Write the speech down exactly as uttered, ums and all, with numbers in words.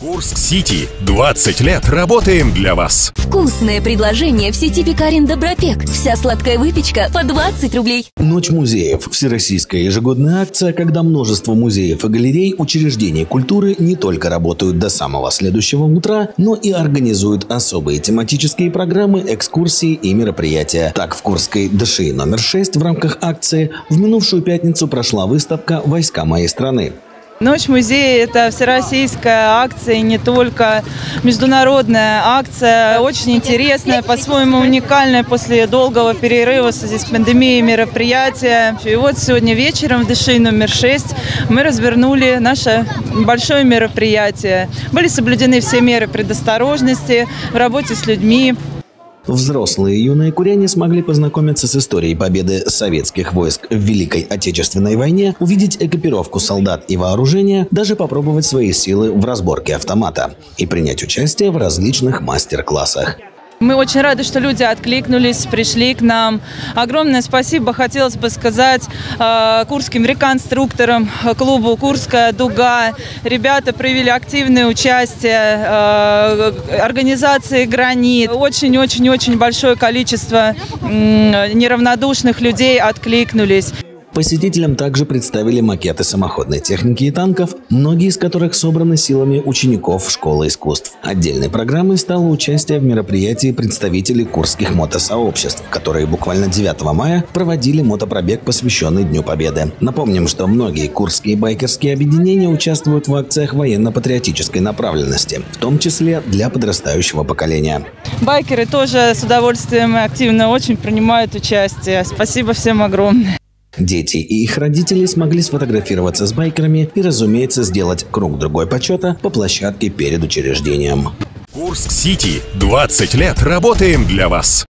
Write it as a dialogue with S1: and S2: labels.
S1: Курск-Сити. двадцать лет работаем для вас.
S2: Вкусное предложение в сети пекарен Добропек. Вся сладкая выпечка по двадцать рублей.
S3: Ночь музеев. Всероссийская ежегодная акция, когда множество музеев и галерей, учреждений культуры не только работают до самого следующего утра, но и организуют особые тематические программы, экскурсии и мероприятия. Так, в Курской ДШИ номер шесть в рамках акции в минувшую пятницу прошла выставка «Войска моей страны».
S4: Ночь музея – это всероссийская акция, не только международная акция. Очень интересная, по-своему уникальная после долгого перерыва в связи с пандемией мероприятия. И вот сегодня вечером в ДШИ номер шесть мы развернули наше большое мероприятие. Были соблюдены все меры предосторожности в работе с людьми.
S3: Взрослые и юные куряне смогли познакомиться с историей победы советских войск в Великой Отечественной войне, увидеть экипировку солдат и вооружения, даже попробовать свои силы в разборке автомата и принять участие в различных мастер-классах.
S4: Мы очень рады, что люди откликнулись, пришли к нам. Огромное спасибо хотелось бы сказать э, курским реконструкторам, клубу «Курская дуга». Ребята проявили активное участие, э, организации «Гранит». Очень-очень-очень большое количество э, неравнодушных людей откликнулись.
S3: Посетителям также представили макеты самоходной техники и танков, многие из которых собраны силами учеников школы искусств. Отдельной программой стало участие в мероприятии представителей курских мотосообществ, которые буквально девятого мая проводили мотопробег, посвященный Дню Победы. Напомним, что многие курские байкерские объединения участвуют в акциях военно-патриотической направленности, в том числе для подрастающего поколения.
S4: Байкеры тоже с удовольствием и активно очень принимают участие. Спасибо всем огромное.
S3: Дети и их родители смогли сфотографироваться с байкерами и, разумеется, сделать круг-другой почета по площадке перед учреждением.
S1: Курск-Сити. двадцать лет работаем для вас.